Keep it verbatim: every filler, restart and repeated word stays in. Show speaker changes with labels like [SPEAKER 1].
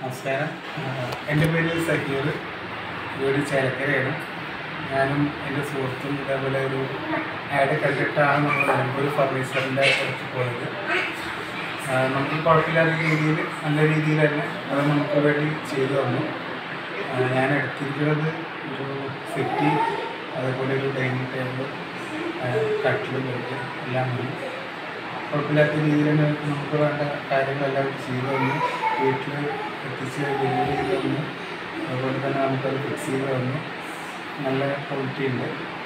[SPEAKER 1] നമസ്കാരം. എൻ്റെ പേര് സഹീർ, വീട് ചേലക്കരയാണ്. ഞാനും എൻ്റെ സുഹൃത്തും ഇതേപോലെ ഒരു ആഡ് കണ്ടിട്ടാണ് നമ്മൾ നിലമ്പൂർ ഫർണിച്ചറിൻ്റെ അടുത്ത് പോയത്. നമുക്ക് കുഴപ്പമില്ലാത്ത രീതിയിൽ നല്ല രീതിയിൽ തന്നെ അത് നമുക്ക് വേണ്ടി ചെയ്തു തന്നു. ഞാൻ എടുത്തിരിക്കുന്നത് ഒരു സെറ്റി, അതേപോലെ ഒരു ഡൈനിങ് ടേബിൾ, കട്ടിലും ബെഡ് എല്ലാം വന്നു. കുഴപ്പമില്ലാത്ത രീതിയിൽ തന്നെ നമുക്ക് വേണ്ട കാര്യങ്ങളെല്ലാം ചെയ്തു തന്നു. വീട്ടിൽ എത്തിച്ച് ഡെലിവറി ചെയ്ത് തന്നു. അതുപോലെ തന്നെ നമുക്കത് ഫിക്സ് ചെയ്ത് തന്നു. നല്ല ക്വാളിറ്റി ഉണ്ട്.